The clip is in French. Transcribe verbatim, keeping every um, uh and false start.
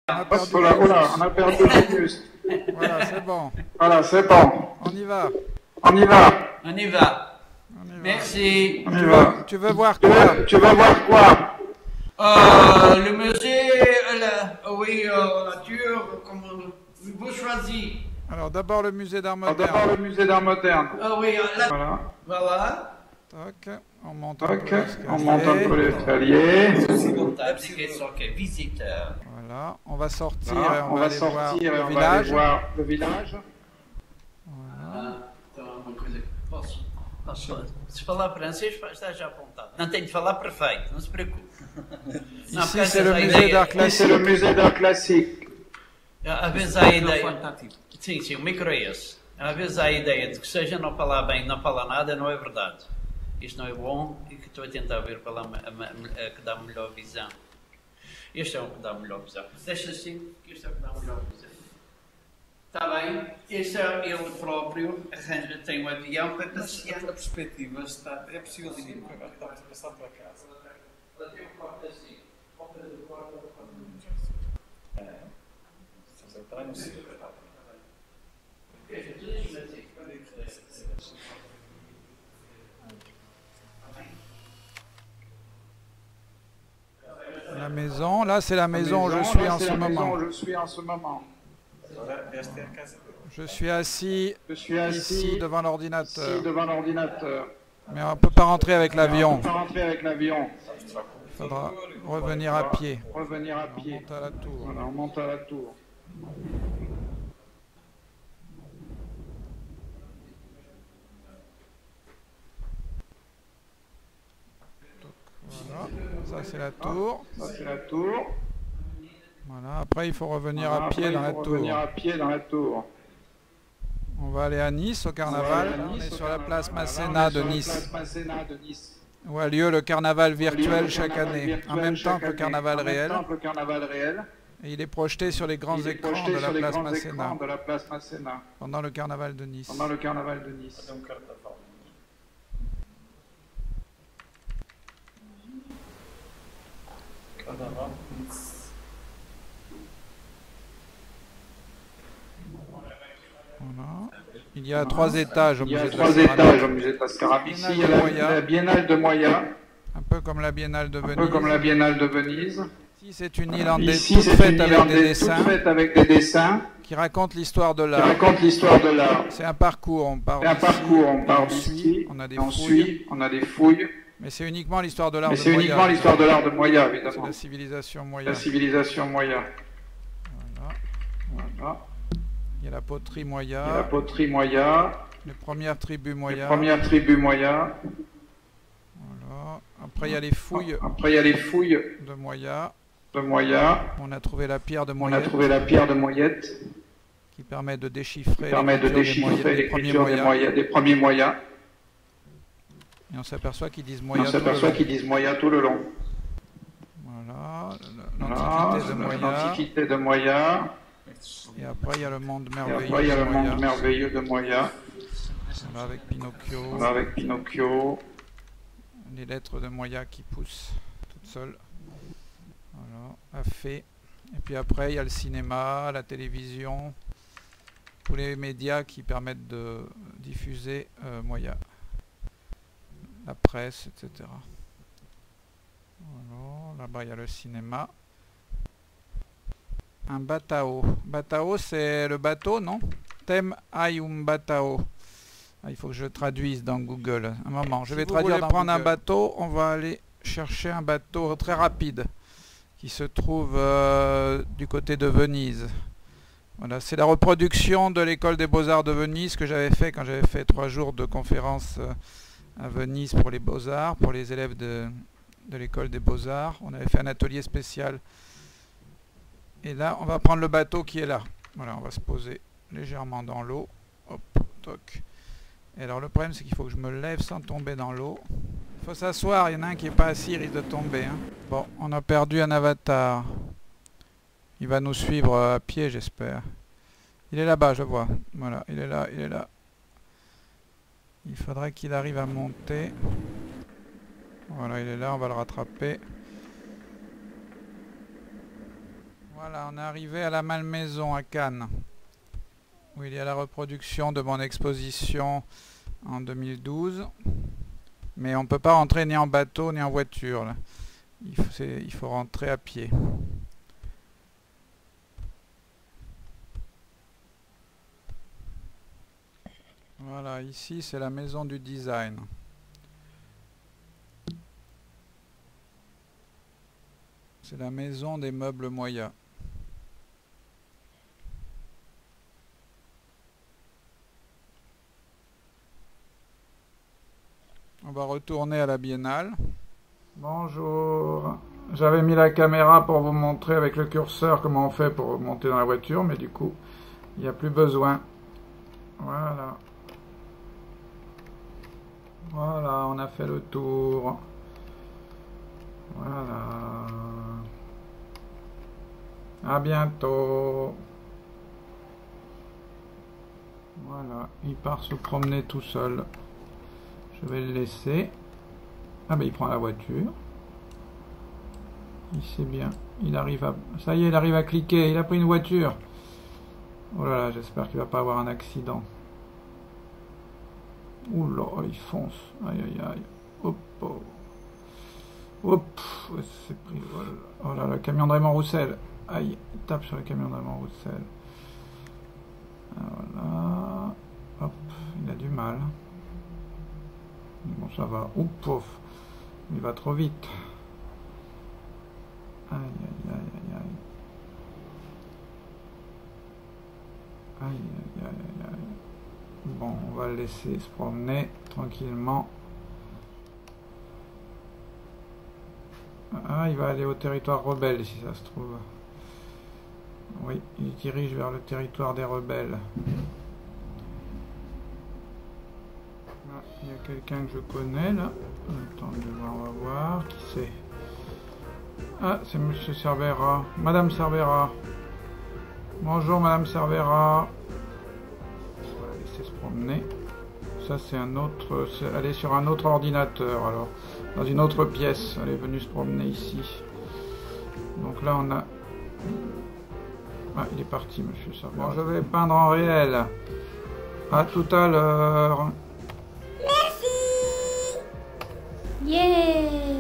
On a perdu Voilà, voilà, on a perdu le muscle. Voilà, c'est bon. Voilà, c'est bon. On y va. On y va. On y va. On y va. Merci. On Tu y veux, va. tu veux voir Tu quoi? veux, tu veux voir quoi? Euh, le musée, la, oui, euh, la nature, comme vous choisissez. Alors d'abord le musée d'art Alors, D'abord moderne. le musée d'art moderne. Ah oui, là, Voilà. voilà. Tac, on monte un Tac, peu on monte un peu l'escalier. l'escalier. Application ok, visiteur. Voilà, on va sortir Voilà, et on, on va va aller voir sortir et le on va aller village. voir le village. Voilà. Ah, então, uma coisa que posso, posso falar. Se falar francês, está já apontado. Não tenho de falar perfeito, não se preocupe. Não, Ici porque c'est às le vezes a musée ideia- d'art Ici, c'est classique. le musée d'art classique. Às vezes há a ideia. Sim, sim, o micro é esse. Às vezes há a ideia de que seja não falar bem, não falar nada, não é verdade. Isto não é bom e que estou a tentar ver qual é a, a, a, a que dá a melhor visão. Este é o que dá a melhor visão. Deixa assim, que este é o que dá a melhor visão. Está bem? Este é ele próprio, arranja, tem um avião para passear. A perspectiva está. É possível dizer que agora estamos a passar para casa. Ela tem um corte assim. Corta do corte, corta do É. Estamos a entrar no sítio. Veja, tudo isto assim. La maison, là c'est la maison où je suis là, en c'est ce la maison moment. où je suis en ce moment. Agora, esta é a casa dele. Je suis assis Je suis assis ici devant ici l'ordinateur. devant l'ordinateur. Mais on ne peut pas rentrer avec On l'avion. peut pas rentrer avec l'avion. Il faudra revenir à pied. Revenir à On pied. monte à la tour. Voilà, on monte à la tour. Voilà, ça c'est la tour. Ça, c'est la tour. Voilà, après il faut revenir Voilà, à pied après, dans il la faut tour. revenir à pied dans la tour. On va aller à Nice au carnaval. Voilà, On Nice, est au sur la carnaval. place Voilà, Masséna on est de sur la Nice, place Masséna de Nice. où a lieu le carnaval virtuel Le chaque carnaval année, virtuel en même temps chaque que le année, carnaval en même réel. temps que le carnaval réel. Et il est projeté sur les grands Il est écrans projeté de la sur les place grands Masséna écrans de la place Masséna pendant le carnaval de Nice. pendant le carnaval de Nice. É um carnaval. Carnaval. Voilà. Il y a trois étages au Il y a musée de trois la Céramique. étages au musée de la Céramique. Ici, Biennale il y a de la, Moya. la Biennale de Moya, Un peu comme la Biennale de un peu Venise. comme la Biennale de Venise. Ici c'est une Irlandaise Ici, toute c'est faite une avec des Irlandaise toute dessins faite avec des dessins qui raconte l'histoire de qui l'art. racontent l'histoire de l'art. C'est un parcours, on part C'est un d'ici, parcours, on part on d'ici, suit, on a des on fouilles, suit, on a des fouilles, mais c'est uniquement l'histoire de l'art mais de c'est uniquement Moya. l'histoire de l'art de Moya, C'est évidemment. la civilisation Moya. La civilisation Moya. Voilà. Voilà. Il y a la poterie Il y a la Moya, poterie Moya, les premières tribus les Moya. premières tribus Moya. Voilà. Après il y a les fouilles Après, il y a les fouilles de Moya. de Moya. On a trouvé la pierre de On a Moyette trouvé la pierre de Moyette qui permet de déchiffrer qui permet de l'écriture des, Moya- déchiffrer des premiers l'écriture des, Moyas. Moya- des premiers Moyas. Et on s'aperçoit qu'ils disent Et Moya on tout le s'aperçoit long. qu'ils disent Moya tout le long. Voilà, Voilà, l'Antiquité de Moya. l'Antiquité de Moya. Et après il y a le monde Et merveilleux après, il y a de le Moya. monde merveilleux de Moya. Voilà, avec Pinocchio, Voilà, avec Pinocchio. les lettres de Moya qui poussent toutes seules. Voilà, à fait. Et puis après, il y a le cinéma, la télévision, tous les médias qui permettent de diffuser euh, Moya. La presse, et cetera. Voilà, là-bas, il y a le cinéma. Un batao. Batao, c'est le bateau, non? Tem hay un batao. Ah, il faut que je traduise dans Google. Un moment, je Si vais vous traduire. voulez Dans prendre un Google. bateau, on va aller chercher un bateau très rapide qui se trouve euh, du côté de Venise. Voilà, c'est la reproduction de l'école des beaux-arts de Venise que j'avais fait quand j'avais fait trois jours de conférence euh, à Venise pour les beaux-arts, pour les élèves de, de l'école des beaux-arts. On avait fait un atelier spécial. Et là, on va prendre le bateau qui est là. Voilà, on va se poser légèrement dans l'eau. Hop, toc. Et alors le problème, c'est qu'il faut que je me lève sans tomber dans l'eau. Il faut s'asseoir, il y en a un qui n'est pas assis, il risque de tomber. Hein. Bon, on a perdu un avatar. Il va nous suivre à pied, j'espère. Il est là-bas, je vois. Voilà, il est là, il est là. Il faudrait qu'il arrive à monter. Voilà, il est là, on va le rattraper. Voilà, on est arrivé à la Malmaison à Cannes, où il y a la reproduction de mon exposition en deux mille douze. Mais on ne peut pas rentrer ni en bateau ni en voiture, là. Il faut, il faut rentrer à pied. Voilà, ici c'est la maison du design. C'est la maison des meubles Moya. On va retourner à la Biennale. Bonjour. J'avais mis la caméra pour vous montrer avec le curseur comment on fait pour monter dans la voiture, mais du coup, il n'y a plus besoin. Voilà. Voilà, on a fait le tour. Voilà. À bientôt. Voilà, il part se promener tout seul. Je vais le laisser. Ah ben il prend la voiture. Il sait bien. Il arrive à... Ça y est, il arrive à cliquer. Il a pris une voiture. Oh là là, j'espère qu'il va pas avoir un accident. Ouh là, il fonce. Aïe aïe aïe. Hop. Oh. Hop. C'est pris. Oh là là, le camion de Raymond Roussel. Aïe, il tape sur le camion de Raymond Roussel. Voilà. Hop, il a du mal. Bon, ça va. Ouh, pouf. Il va trop vite. Aïe, aïe, aïe, aïe, aïe. Aïe, aïe, aïe, aïe. Bon, on va le laisser se promener tranquillement. Ah, il va aller au territoire rebelle, si ça se trouve. Oui, il dirige vers le territoire des rebelles. Ah, il y a quelqu'un que je connais, là. Attendez de voir, on va voir. Qui c'est? Ah, c'est Monsieur Cervera. Madame Cervera. Bonjour, Madame Cervera. On va laisser se promener. Ça, c'est un autre... Elle est sur un autre ordinateur, alors. Dans une autre pièce. Elle est venue se promener ici. Donc là, on a... Ah, il est parti, Monsieur Cervera. Bon, je vais peindre en réel. À tout à l'heure. Merci. Yeah.